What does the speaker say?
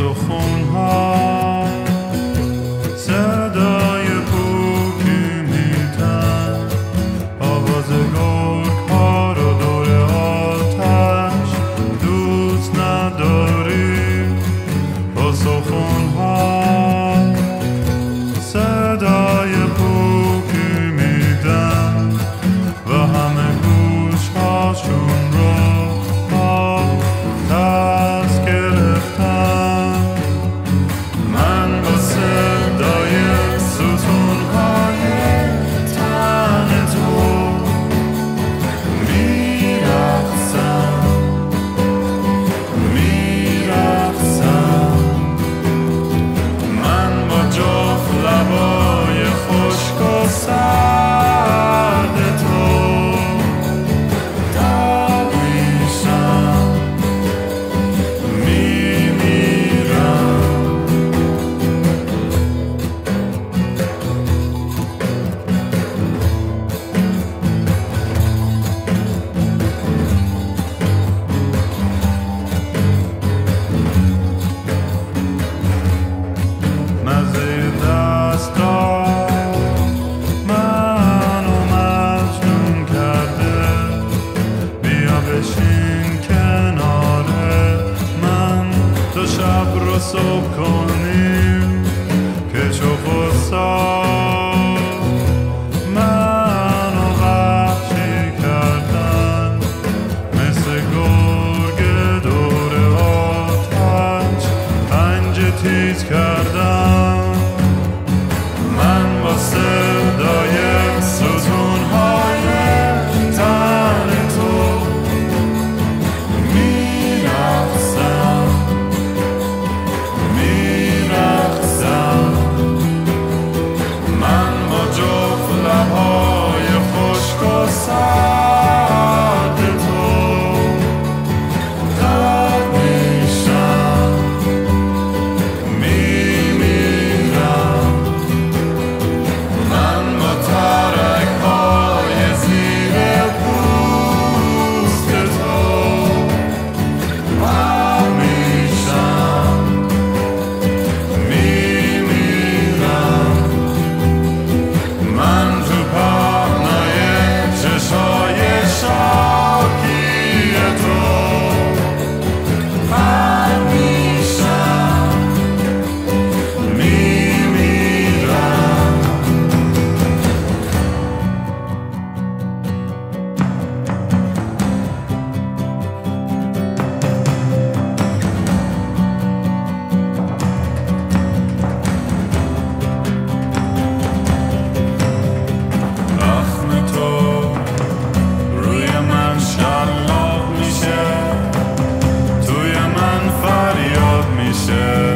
استخون‌ها صدای پوکی میدن، آواز گرگ‌ها رو دور آتش دوست نداری. استخون‌ها صدای پوکی میدن و همه گوش‌هاشون رو دست گرفتن. من با صدای ستون‌های تن تو میرقصم من با جفت لبای خشک و سرد تو داغ میشم میمیرم. مزه دستات منو مجنون کرده، بیا بشین کنار من تا شب رو صبح کنیم که چوب و سال منو وحشی کردن، مثل گرگ دور آتش پنجه تیز کردن. من با صدای ستون‌های تن تو میرقصم من با جفت لبهای خشک و سرد تو داغ میشم میمیرم. من با ترک‌های زیر پوست تو غرق میشم میمیرم. من تو پهنای چشای شاکی تو غرق میشم میمیرم. زخم تو روی من شلاق میشه، توی من فریاد میشه.